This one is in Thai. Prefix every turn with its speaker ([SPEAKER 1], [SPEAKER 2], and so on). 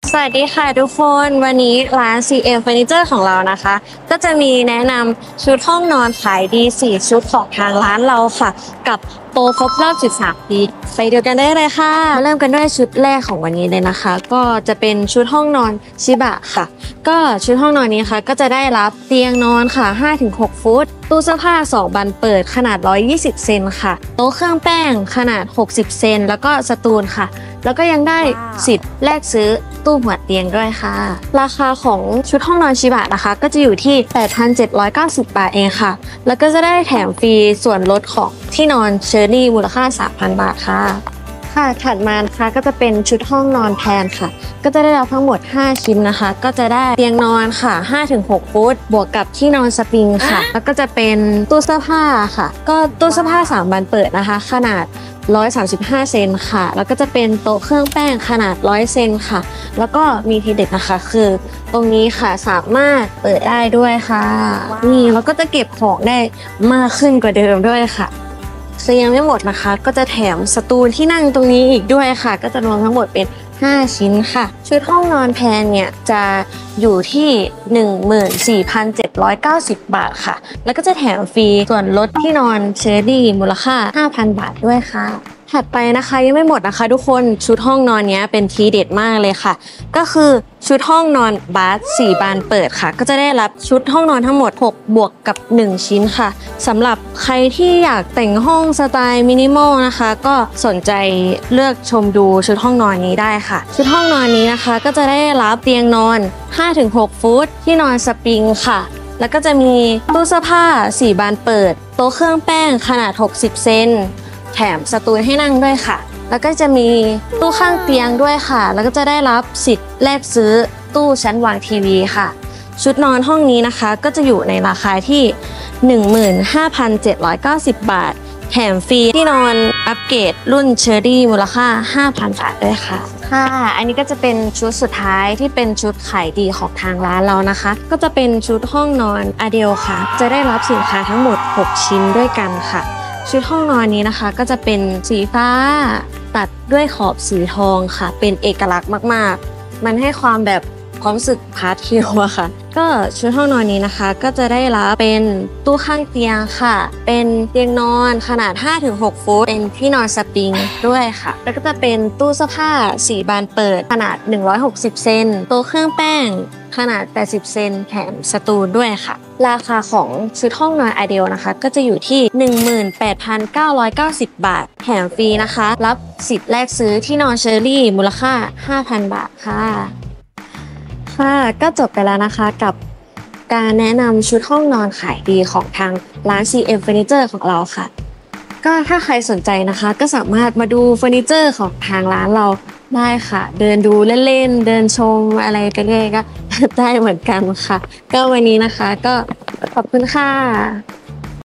[SPEAKER 1] สวัสดีค่ะทุกคนวันนี้ร้าน CM Furniture ของเรานะคะก็จะมีแนะนำชุดห้องนอนขายดี4ชุดของทางร้านเราค่ะกับโปรครบรอบ13ปีไปดูกันได้เลยค่ะเริ่มกันด้วยชุดแรกของวันนี้เลยนะคะก็จะเป็นชุดห้องนอนชิบะค่ะก็ชุดห้องนอนนี้ค่ะก็จะได้รับเตียงนอนค่ะ 5-6 ฟุตตู้เสื้อผ้า2บันเปิดขนาด120เซนค่ะโต๊ะเครื่องแป้งขนาด60เซนแล้วก็สตูลค่ะแล้วก็ยังได้สิทธิ์แลกซื้อตู้หัวเตียงด้วยค่ะราคาของชุดห้องนอนชิบะนะคะก็จะอยู่ที่ 8,790 บาทเองค่ะแล้วก็จะได้แถมฟรีส่วนลดของที่นอนเชอร์รี่มูลค่า 3,000 บาทค่ะถัดมานะคะก็จะเป็นชุดห้องนอนแทนค่ะก็จะได้รับทั้งหมด5ชิ้นนะคะก็จะได้เตียงนอนค่ะ 5-6 ฟุตบวกกับที่นอนสปริงค่ะแล้วก็จะเป็นตู้เสื้อผ้าค่ะก็ตู้เสื้อผ้า3บันเปิดนะคะขนาด135เซนค่ะแล้วก็จะเป็นโต๊ะเครื่องแป้งขนาด100เซนค่ะแล้วก็มีทีเด็ดนะคะคือตรงนี้ค่ะสามารถเปิดได้ด้วยค่ะนี่แล้วก็จะเก็บของได้มากขึ้นกว่าเดิมด้วยค่ะยังไม่หมดนะคะก็จะแถมสตูลที่นั่งตรงนี้อีกด้วยค่ะก็จะรวมทั้งหมดเป็น5ชิ้นค่ะชุดห้องนอนแพนเนี่ยจะอยู่ที่ 14,790 บาทค่ะแล้วก็จะแถมฟรีส่วนลดที่นอนเชอร์รี่มูลค่า 5,000 บาทด้วยค่ะถัดไปนะคะยังไม่หมดนะคะทุกคนชุดห้องนอนนี้เป็นทีเด็ดมากเลยค่ะก็คือชุดห้องนอนบาร์4บานเปิดค่ะก็จะได้รับชุดห้องนอนทั้งหมด6บวกกับ1ชิ้นค่ะสำหรับใครที่อยากแต่งห้องสไตล์มินิมอลนะคะก็สนใจเลือกชมดูชุดห้องนอนนี้ได้ค่ะชุดห้องนอนนี้นะคะก็จะได้รับเตียงนอน 5-6 ฟุตที่นอนสปริงค่ะแล้วก็จะมีตู้เสื้อผ้า4บานเปิดโต๊ะเครื่องแป้งขนาด60เซนแถมสตูลให้นั่งด้วยค่ะแล้วก็จะมีตู้ข้างเตียงด้วยค่ะแล้วก็จะได้รับสิทธิ์แลกซื้อตู้ชั้นวางทีวีค่ะชุดนอนห้องนี้นะคะก็จะอยู่ในราคาที่ 15,790 บาทแถมฟรีที่นอนอัปเกรดรุ่นเชอร์รี่มูลค่า 5,000 บาทด้วยค่ะอันนี้ก็จะเป็นชุดสุดท้ายที่เป็นชุดขายดีของทางร้านเรานะคะก็จะเป็นชุดห้องนอนอเดลค่ะจะได้รับสินค้าทั้งหมด6ชิ้นด้วยกันค่ะชุดห้องนอนนี้นะคะก็จะเป็นสีฟ้าตัดด้วยขอบสีทองค่ะเป็นเอกลักษณ์มากๆมันให้ความแบบความรู้สึกพาสเทลอะค่ะก็ชุดห้องนอนนี้นะคะก็จะได้รับเป็นตู้ข้างเตียงค่ะเป็นเตียงนอนขนาด 5-6 ฟุตเป็นที่นอนสปริงด้วยค่ะแล้วก็จะเป็นตู้เสื้อผ้า4บานเปิดขนาด160เซนโต๊ะเครื่องแป้งขนาด80เซนแถมสตูลด้วยค่ะราคาของชุดห้องนอนไอเดลนะคะก็จะอยู่ที่ 18,990 บาทแถมฟรีนะคะรับสิทธิ์แลกซื้อที่นอนเชอร์รี่มูลค่า 5,000 บาทค่ะก็จบไปแล้วนะคะกับการแนะนำชุดห้องนอนขายดีของทางร้าน CM Furniture ของเราค่ะก็ถ้าใครสนใจนะคะก็สามารถมาดูเฟอร์นิเจอร์ของทางร้านเราได้ค่ะเดินดูเล่นๆเดินชมอะไรไปเรื่อยก็ได้เหมือนกันค่ะก็วันนี้นะคะก็ขอบคุณค่ะ